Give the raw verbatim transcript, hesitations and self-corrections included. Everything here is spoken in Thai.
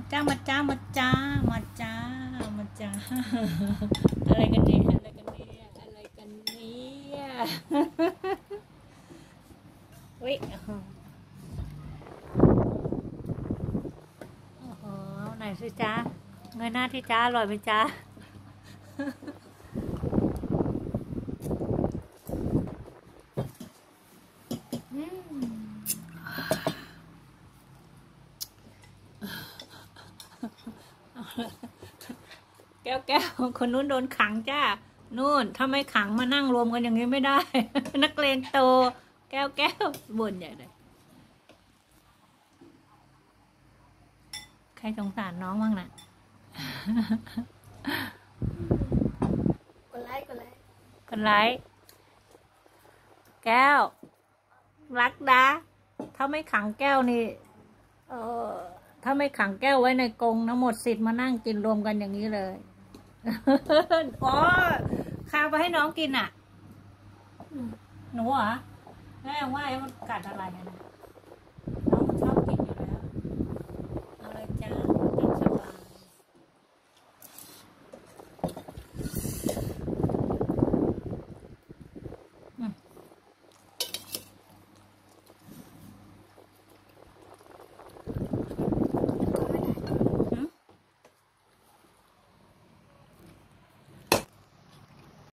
จ้ามาจ้ามาจ้ามาจ้ามาจ้าอะไรกันเนี่ยอะไรกันเนี่ยอะไรกันเนี่ยเฮ้ยโอ้โหไหนสิจ้าเงยหน้าที่จ้าอร่อยไหมจ้าแก้วแก้วคนนู้นโดนขังจ้านู่นถ้าไม่ขังมานั่งรวมกันอย่างนี้ไม่ได้นักเลงโตแก้วแก้วบ่นใหญ่เลยใครสงสารน้องบ้างนะกดไลค์กดไลค์กดไลค์แก้วรักนะถ้าไม่ขังแก้วนี่เออถ้าไม่ขังแก้วไว้ในกรงทั้งหมดสิทธิ์มานั่งกินรวมกันอย่างนี้เลยอ๋อข้าวไปให้น้องกินอ่ะหนูเหรอแม่ว่ามันกัดอะไรกัน